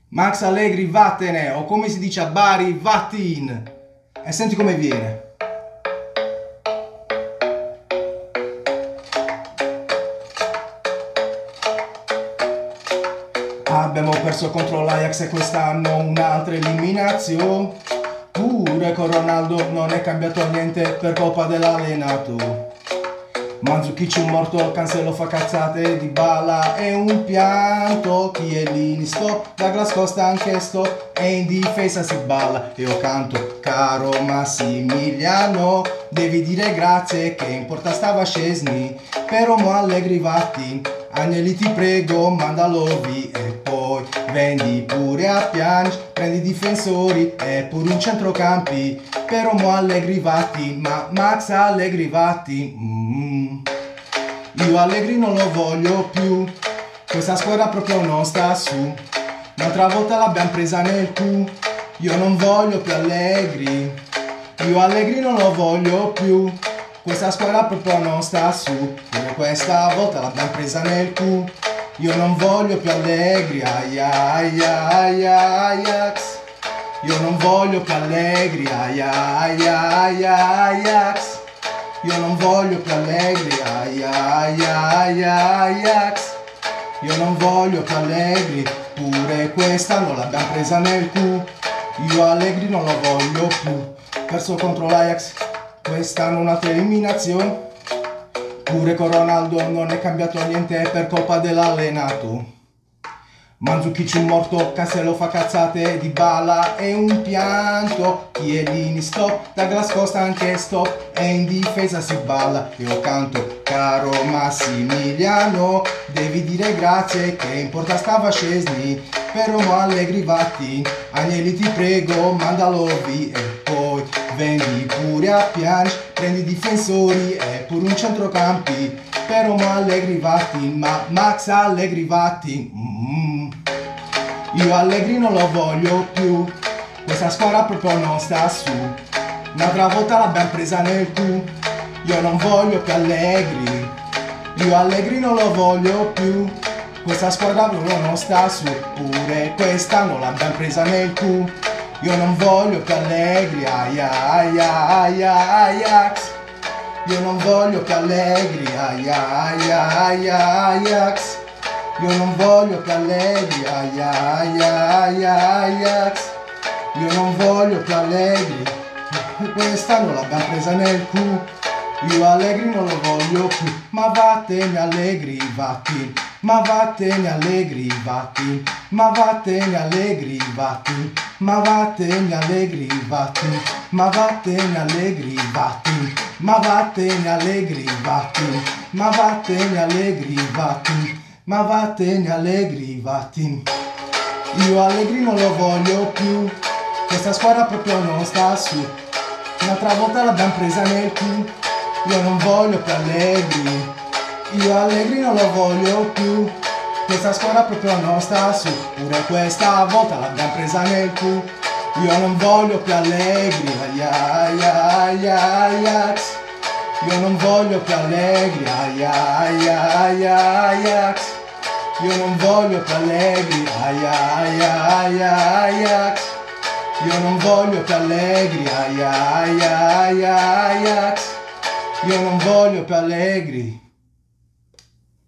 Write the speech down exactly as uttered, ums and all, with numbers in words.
Max Allegri vattene, o come si dice a Bari, vattin. E senti come viene. Abbiamo perso contro l'Ajax e quest'anno un'altra eliminazione. Pure con Ronaldo non è cambiato niente per colpa dell'allenatore. Mandzukic un morto, Cancelo fa cazzate, Dybala è un pianto, Chiellini stop, Douglas Costa anche stop, e in difesa si balla. E io canto, caro Massimiliano, devi dire grazie che in porta stava Szczesny, però mo Allegri vatti, Agnelli ti prego mandalo via e poi vendi pure a Pjanic, prendi difensori e pure un centrocampi, però mo Allegri vatti, ma Max Allegri vatti. mm. Io Allegri non lo voglio più, questa squadra proprio non sta su, un'altra volta l'abbiamo presa nel cu. Io non voglio più Allegri, io Allegri non lo voglio più, questa squadra proprio non sta su, pure questa volta l'abbiamo presa nel cu. Io non voglio più Allegri, aia aia aia Ajax. Io non voglio più Allegri, aia aia aia Ajax. Io non voglio più Allegri, aia aia aia Ajax. Io non voglio più Allegri, pure questa non l'abbiamo presa nel cu. Io Allegri non lo voglio più, perso contro l'Ajax, quest'anno un'altra eliminazione. Pure con Ronaldo non è cambiato niente per colpa dell'allenato. Mandzukic un morto, Cancelo fa cazzate, Dybala è un pianto, Chiellini stop, Douglas Costa anche stop, e in difesa si balla. Io canto, caro Massimiliano, devi dire grazie che in porta stava Szczesny, però mo Allegri vatti, Agnelli ti prego mandalo via e poi vendi pure a Pjanic, prendi difensori e pure un centrocampi, però mo Allegri vatti, ma Max Allegri vatti. mm. Io Allegri non lo voglio più, questa squadra proprio non sta su, un'altra volta l'abbiamo presa nel cu. Io non voglio più Allegri, io Allegri non lo voglio più, questa squadra proprio non sta su, pure questa non l'abbiamo presa nel cu. Io non voglio più Allegri, aia aia aia Ajax. Io non voglio più Allegri, aia aia aia Ajax. Io non voglio più Allegri, aia aia aia Ajax. Io non voglio più Allegri, questa non l'abbiamo presa nel cu. Io Allegri non lo voglio più, ma vattene Allegri vatti, ma vattene Allegri vatti, ma vattene Allegri vatti, ma vattene Allegri vatti, ma vattene Allegri vatti, ma vattene Allegri vatti, ma vattene Allegri vatti, ma vattene Allegri vatti. Io Allegri non lo voglio più, questa squadra proprio non sta su, un'altra volta l'abbiamo presa nel cu. Io non voglio più Allegri, io Allegri non lo voglio più, questa squadra proprio non sta su, pure questa volta l'abbiamo presa nel cu. Io non voglio più Allegri, aia aia aia Ajax. Io non voglio più Allegri, aia aia aia Ajax. Io non voglio più Allegri, aia aia aia Ajax. Io non voglio più Allegri, aia aia aia Ajax. Io non voglio più Allegri.